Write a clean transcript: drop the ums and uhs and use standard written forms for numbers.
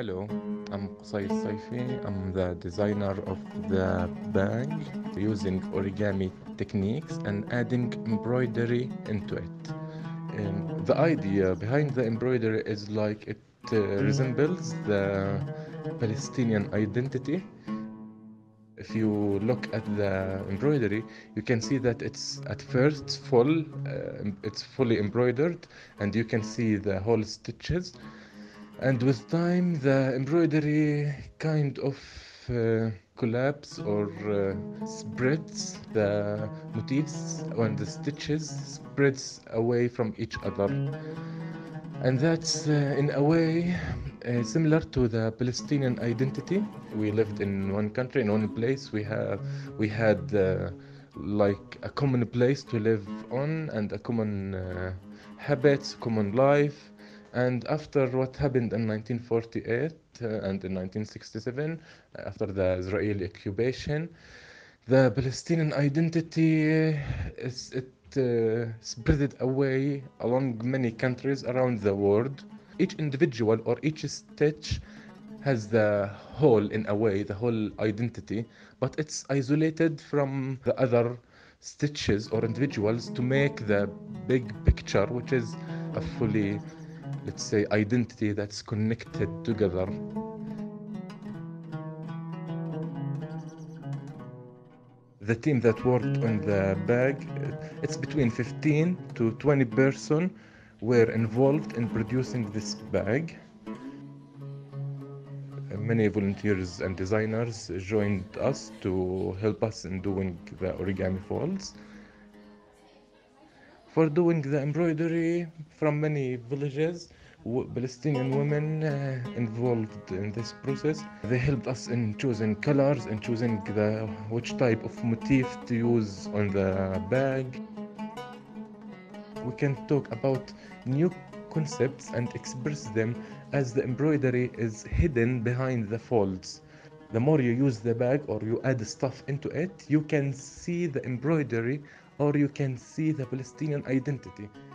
Hello, I'm Qusay Saifi. I'm the designer of the bag using origami techniques and adding embroidery into it. The idea behind the embroidery is like it resembles the Palestinian identity. If you look at the embroidery, you can see that it's at first it's fully embroidered, and you can see the whole stitches. And with time, the embroidery kind of collapse or spreads. The motifs and the stitches spreads away from each other, and that's in a way similar to the Palestinian identity. We lived in one country, in one place. We had like a common place to live on and a common habits, common life. And after what happened in 1948 and in 1967, after the Israeli occupation, the Palestinian identity spread it away along many countries around the world. Each individual or each stitch has the whole, in a way, the whole identity, but it's isolated from the other stitches or individuals to make the big picture, which is a fully, let's say, identity that's connected together. The team that worked on the bag, it's between 15 to 20 person were involved in producing this bag. Many volunteers and designers joined us to help us in doing the origami folds. For doing the embroidery from many villages, Palestinian women involved in this process. They helped us in choosing colors and choosing which type of motif to use on the bag. We can talk about new concepts and express them as the embroidery is hidden behind the folds. The more you use the bag or you add stuff into it, you can see the embroidery or you can see the Palestinian identity.